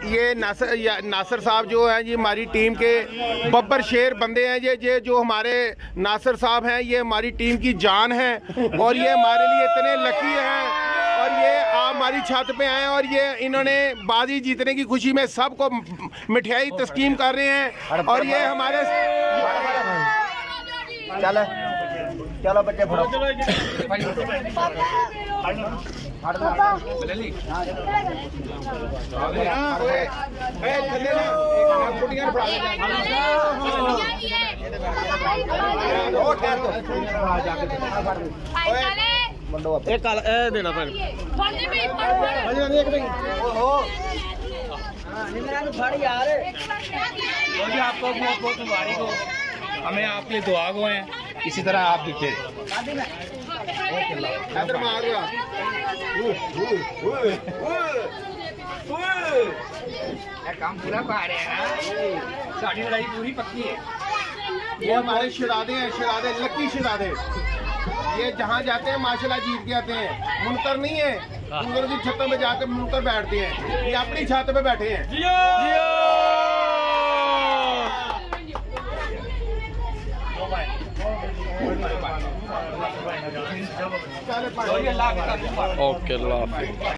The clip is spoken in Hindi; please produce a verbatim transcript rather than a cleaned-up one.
ये नासर नासर साहब जो हैं जी हमारी टीम के बब्बर शेर बंदे हैं। ये ये जो हमारे नासर साहब हैं ये हमारी टीम की जान है और ये हमारे लिए इतने लकी हैं और ये आप हमारी छत पे आए और ये इन्होंने बाजी जीतने की खुशी में सबको मिठाई तस्कीम कर रहे हैं और ये हमारे चलो चलो बच्चे फड़ो एक ए देना फिर आपको बहुत बहुत मुबारक हो, हमें आपके दुआ गो हैं, इसी तरह आप दिखे काम पूरा पा रहे हैं। साड़ी लड़ाई पूरी पक्की है। ये हमारे शहजादे हैं, शहजादे लकी शहजादे। ये जहाँ जाते हैं माशाल्लाह जीत के आते हैं। मुनकर नहीं है, मुनकर की छतों में जाकर मुनकर बैठते हैं, ये अपनी छत पे बैठे हैं। ओके अल्लाह।